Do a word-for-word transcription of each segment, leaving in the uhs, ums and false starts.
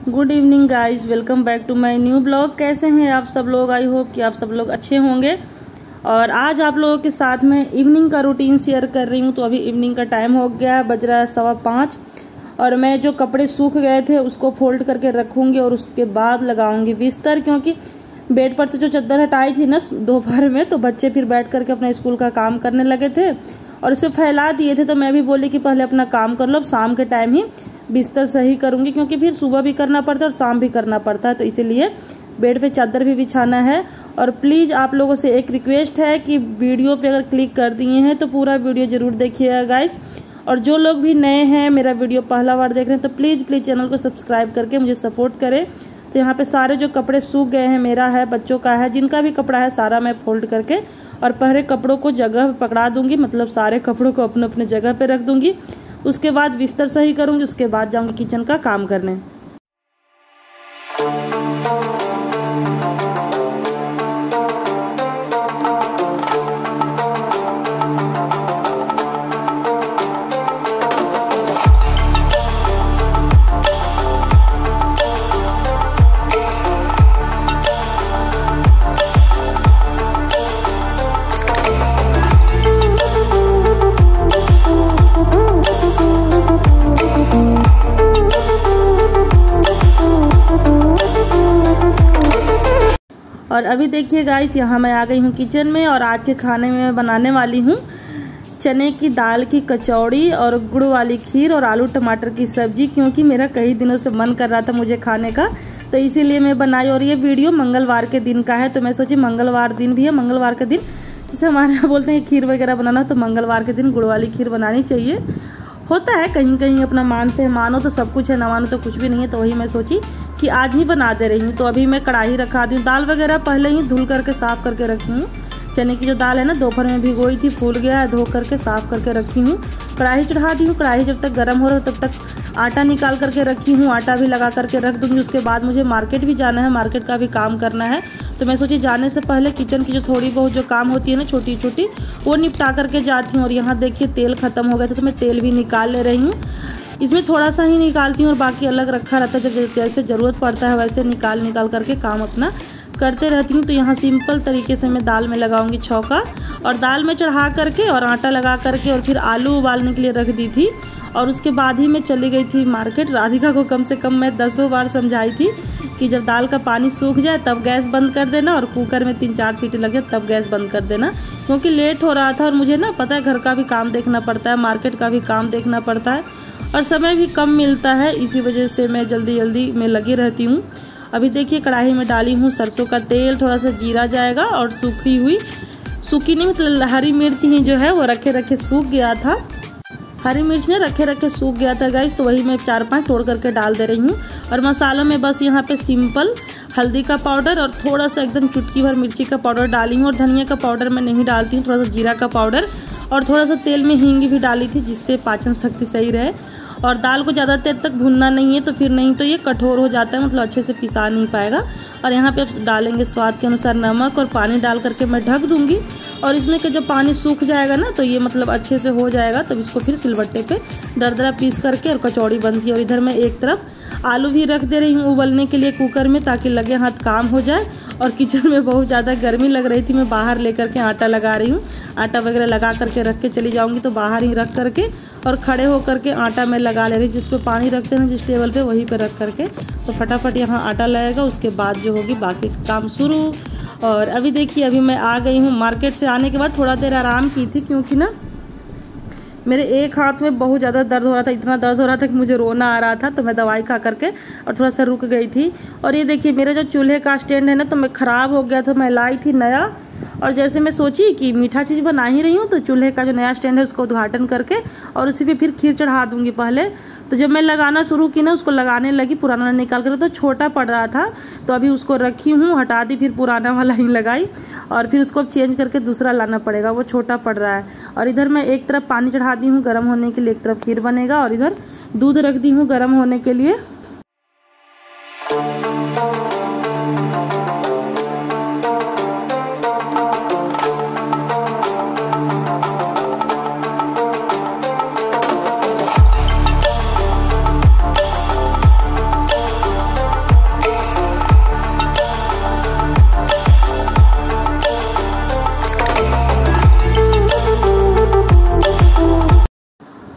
Good evening guys, welcome back to my new blog. कैसे हैं आप सब लोग? आई होप कि आप सब लोग अच्छे होंगे। और आज आप लोगों के साथ में इवनिंग का रूटीन शेयर कर रही हूँ। तो अभी इवनिंग का टाइम हो गया है, बज रहा है सवा पाँच। और मैं जो कपड़े सूख गए थे उसको फोल्ड करके रखूँगी और उसके बाद लगाऊंगी बिस्तर, क्योंकि बेड पर से जो चादर हटाई थी ना दोपहर में, तो बच्चे फिर बैठ करके अपना स्कूल का काम करने लगे थे और इसे फैला दिए थे। तो मैं भी बोली कि पहले अपना काम कर लो, अब शाम के टाइम ही बिस्तर सही करूंगी, क्योंकि फिर सुबह भी करना पड़ता है और शाम भी करना पड़ता है। तो इसीलिए बेड पे चादर भी बिछाना है। और प्लीज़ आप लोगों से एक रिक्वेस्ट है कि वीडियो पे अगर क्लिक कर दिए हैं तो पूरा वीडियो जरूर देखिएगा गाइस। और जो लोग भी नए हैं, मेरा वीडियो पहला बार देख रहे हैं, तो प्लीज़ प्लीज़ चैनल को सब्सक्राइब करके मुझे सपोर्ट करें। तो यहाँ पे सारे जो कपड़े सूख गए हैं, मेरा है, बच्चों का है, जिनका भी कपड़ा है सारा मैं फोल्ड करके और पहले कपड़ों को जगह पे पकड़ा दूंगी, मतलब सारे कपड़ों को अपने अपने जगह पे रख दूंगी। उसके बाद बिस्तर सही करूंगी, उसके बाद जाऊंगी किचन का काम करने। और अभी देखिए गाइस, यहाँ मैं आ गई हूँ किचन में और आज के खाने में मैं बनाने वाली हूँ चने की दाल की कचौड़ी और गुड़ वाली खीर और आलू टमाटर की सब्जी, क्योंकि मेरा कई दिनों से मन कर रहा था मुझे खाने का, तो इसीलिए मैं बनाई। और ये वीडियो मंगलवार के दिन का है, तो मैं सोची मंगलवार दिन भी है, मंगलवार के दिन जैसे हमारे यहाँ बोलते हैं खीर वगैरह बनाना, तो मंगलवार के दिन गुड़ वाली खीर बनानी चाहिए। होता है कहीं कहीं अपना मानते हैं, मानो तो सब कुछ है, ना मानो तो कुछ भी नहीं है। तो वही मैं सोची कि आज ही बना दे रही हूँ। तो अभी मैं कढ़ाई रखा दी हूँ, दाल वगैरह पहले ही धुल करके साफ करके रखी हूँ। चने की जो दाल है ना, दोपहर में भिगोई थी, फूल गया है, धो करके साफ करके रखी हूँ। कढ़ाई चढ़ा दी हूँ, कढ़ाई जब तक गर्म हो रहा है तब तक आटा निकाल करके रखी हूँ, आटा भी लगा करके रख दूँगी। उसके बाद मुझे मार्केट भी जाना है, मार्केट का भी काम करना है। तो मैं सोची जाने से पहले किचन की जो थोड़ी बहुत जो काम होती है ना छोटी छोटी, वो निपटा करके जाती हूँ। और यहाँ देखिए तेल खत्म हो गया था, तो मैं तेल भी निकाल ले रही हूँ। इसमें थोड़ा सा ही निकालती हूँ और बाकी अलग रखा रहता है, जब जैसे ज़रूरत पड़ता है वैसे निकाल निकाल करके काम अपना करते रहती हूँ। तो यहाँ सिंपल तरीके से मैं दाल में लगाऊंगी छौंका, और दाल में चढ़ा करके और आटा लगा करके और फिर आलू उबालने के लिए रख दी थी। और उसके बाद ही मैं चली गई थी मार्केट। राधिका को कम से कम मैं दसों बार समझाई थी कि जब दाल का पानी सूख जाए तब गैस बंद कर देना, और कुकर में तीन चार सीटी लग जाए तब गैस बंद कर देना, क्योंकि लेट हो रहा था और मुझे ना पता है घर का भी काम देखना पड़ता है, मार्केट का भी काम देखना पड़ता है और समय भी कम मिलता है। इसी वजह से मैं जल्दी जल्दी में लगी रहती हूँ। अभी देखिए कढ़ाई में डाली हूँ सरसों का तेल, थोड़ा सा जीरा जाएगा और सूखी हुई, सूखी नहीं मतलब हरी मिर्च ही जो है वो रखे रखे सूख गया था, हरी मिर्च ने रखे रखे सूख गया था गाइस, तो वही मैं चार पांच तोड़ करके डाल दे रही हूँ। और मसालों में बस यहाँ पे सिंपल हल्दी का पाउडर और थोड़ा सा एकदम चुटकी भर मिर्ची का पाउडर डाली हूँ। और धनिया का पाउडर मैं नहीं डालती हूँ, थोड़ा सा जीरा का पाउडर और थोड़ा सा तेल में हींग भी डाली थी, जिससे पाचन शक्ति सही रहे। और दाल को ज़्यादा देर तक भुनना नहीं है, तो फिर नहीं तो ये कठोर हो जाता है, मतलब अच्छे से पिसा नहीं पाएगा। और यहाँ पे अब डालेंगे स्वाद के अनुसार नमक और पानी डाल करके मैं ढक दूंगी। और इसमें के जब पानी सूख जाएगा ना, तो ये मतलब अच्छे से हो जाएगा, तब इसको फिर सिलबट्टे पे दरदरा पीस करके और कचौड़ी बनती है। और इधर मैं एक तरफ आलू भी रख दे रही हूँ उबलने के लिए कुकर में, ताकि लगे हाथ काम हो जाए। और किचन में बहुत ज़्यादा गर्मी लग रही थी, मैं बाहर लेकर के आटा लगा रही हूँ। आटा वगैरह लगा करके रख के चली जाऊँगी, तो बाहर ही रख करके और खड़े होकर के आटा मैं लगा ले रही हूँ। जिस पे पानी रखते हैं जिस टेबल पे, वहीं पे रख करके तो फटाफट यहाँ आटा लगेगा। उसके बाद जो होगी बाकी काम शुरू। और अभी देखिए अभी मैं आ गई हूँ मार्केट से। आने के बाद थोड़ा देर आराम की थी, क्योंकि ना मेरे एक हाथ में बहुत ज़्यादा दर्द हो रहा था, इतना दर्द हो रहा था कि मुझे रोना आ रहा था। तो मैं दवाई खा करके और थोड़ा सा रुक गई थी। और ये देखिए मेरा जो चूल्हे का स्टैंड है ना, तो मैं ख़राब हो गया था, मैं लाई थी नया। और जैसे मैं सोची कि मीठा चीज़ बना ही रही हूँ, तो चूल्हे का जो नया स्टैंड है उसको उद्घाटन करके और उसी पे फिर खीर चढ़ा दूंगी पहले। तो जब मैं लगाना शुरू की ना, उसको लगाने लगी, पुराना निकाल कर, तो छोटा पड़ रहा था, तो अभी उसको रखी हूँ, हटा दी, फिर पुराना वाला ही लगाई। और फिर उसको चेंज करके दूसरा लाना पड़ेगा, वो छोटा पड़ रहा है। और इधर मैं एक तरफ पानी चढ़ा दी हूँ गर्म होने के लिए, एक तरफ खीर बनेगा, और इधर दूध रख दी हूँ गर्म होने के लिए।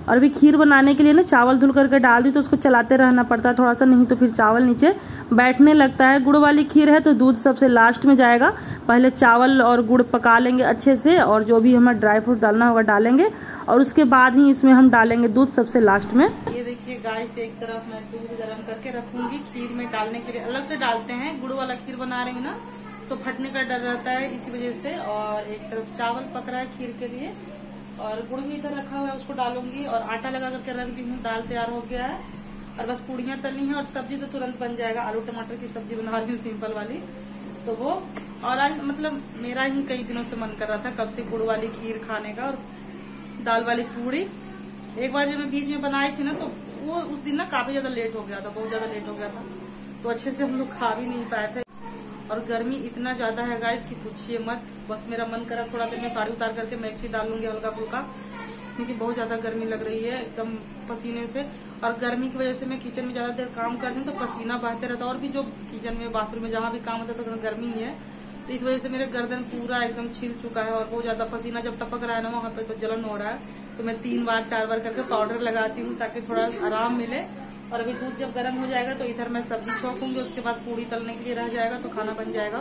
और अभी खीर बनाने के लिए ना चावल धुल करके डाल दी, तो उसको चलाते रहना पड़ता है थोड़ा सा, नहीं तो फिर चावल नीचे बैठने लगता है। गुड़ वाली खीर है तो दूध सबसे लास्ट में जाएगा। पहले चावल और गुड़ पका लेंगे अच्छे से, और जो भी हमें ड्राई फ्रूट डालना होगा डालेंगे, और उसके बाद ही इसमें हम डालेंगे दूध सबसे लास्ट में। ये देखिए गाइस, एक तरफ मैं दूध गर्म करके रखूंगी खीर में डालने के लिए। अलग से डालते हैं, गुड़ वाला खीर बना रही हूँ ना तो फटने का डर रहता है इसी वजह से। और एक तरफ चावल पक रहा है खीर के लिए, और गुड़ भी इधर रखा हुआ है, उसको डालूंगी। और आटा लगा करके रख दी हूँ, दाल तैयार हो गया है, और बस पूड़ियाँ तलनी है। और सब्जी तो तुरंत बन जाएगा, आलू टमाटर की सब्जी बना रही हूँ सिंपल वाली, तो वो। और आज मतलब मेरा ही कई दिनों से मन कर रहा था कब से गुड़ वाली खीर खाने का, और दाल वाली पूड़ी। एक बार जब मैं बीच में बनाई थी ना, तो वो उस दिन ना काफी ज्यादा लेट हो गया था, बहुत ज्यादा लेट हो गया था, तो अच्छे से हम लोग खा भी नहीं पाए थे। और गर्मी इतना ज्यादा है गाइस कि पूछिए मत। बस मेरा मन करा थोड़ा देर में साड़ी उतार करके मैक्सी डाल लूंगी हल्का फुल्का, क्योंकि बहुत ज्यादा गर्मी लग रही है एकदम पसीने से। और गर्मी की वजह से मैं किचन में ज्यादा देर काम करती हूँ तो पसीना बहते रहता है, और भी जो किचन में बाथरूम में जहाँ भी काम होता है तो गर्मी ही है, तो इस वजह से मेरे गर्दन पूरा एकदम छिल चुका है। और बहुत ज्यादा पसीना जब टपक रहा है ना वहाँ पे तो जलन हो रहा है, तो मैं तीन बार चार बार करके पाउडर लगाती हूँ ताकि थोड़ा आराम मिले। और अभी दूध जब गर्म हो जाएगा तो इधर मैं सब्जी छोकूंगी, उसके बाद पूड़ी तलने के लिए रह जाएगा, तो खाना बन जाएगा।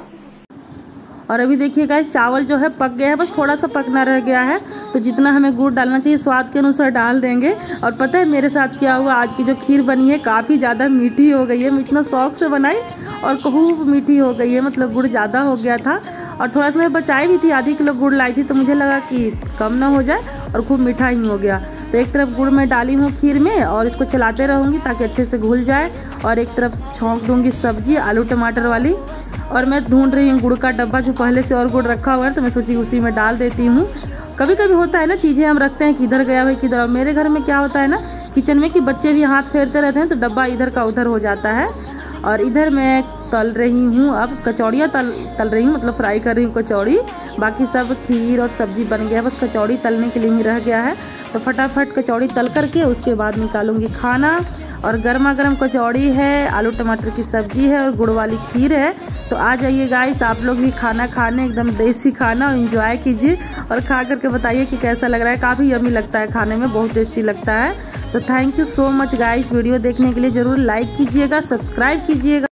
और अभी देखिए गाइस, चावल जो है पक गया है, बस थोड़ा सा पकना रह गया है, तो जितना हमें गुड़ डालना चाहिए स्वाद के अनुसार डाल देंगे। और पता है मेरे साथ क्या हुआ, आज की जो खीर बनी है काफ़ी ज़्यादा मीठी हो गई है। मैं इतना शौक से बनाई और खूब मीठी हो गई है, मतलब गुड़ ज़्यादा हो गया था। और थोड़ा सा मैं बचाई भी थी, आधी किलो गुड़ लाई थी, तो मुझे लगा कि कम ना हो जाए, और खूब मीठा ही हो गया। तो एक तरफ गुड़ मैं डाली हूँ खीर में, और इसको चलाते रहूँगी ताकि अच्छे से घुल जाए। और एक तरफ छौंक दूँगी सब्जी आलू टमाटर वाली। और मैं ढूंढ रही हूँ गुड़ का डब्बा, जो पहले से और गुड़ रखा हुआ है, तो मैं सोची उसी में डाल देती हूँ। कभी कभी होता है ना, चीज़ें हम रखते हैं किधर गया हुआ किधर। और मेरे घर में क्या होता है ना किचन में कि बच्चे भी हाथ फेरते रहते हैं, तो डब्बा इधर का उधर हो जाता है। और इधर मैं तल रही हूँ, अब कचौड़ियाँ तल तल रही हूँ, मतलब फ्राई कर रही हूँ कचौड़ी। बाकी सब खीर और सब्जी बन गया, बस कचौड़ी तलने के लिए ही रह गया है। तो फटाफट कचौड़ी तल करके उसके बाद निकालूंगी खाना। और गर्मा गर्म कचौड़ी है, आलू टमाटर की सब्जी है, और गुड़ वाली खीर है। तो आ जाइए गाइस, आप लोग भी खाना खाने, एकदम देसी खाना, और एंजॉय कीजिए और खा करके बताइए कि कैसा लग रहा है। काफ़ी यम्मी लगता है खाने में, बहुत टेस्टी लगता है। तो thank you so much guys, video देखने के लिए ज़रूर लाइक कीजिएगा, सब्सक्राइब कीजिएगा।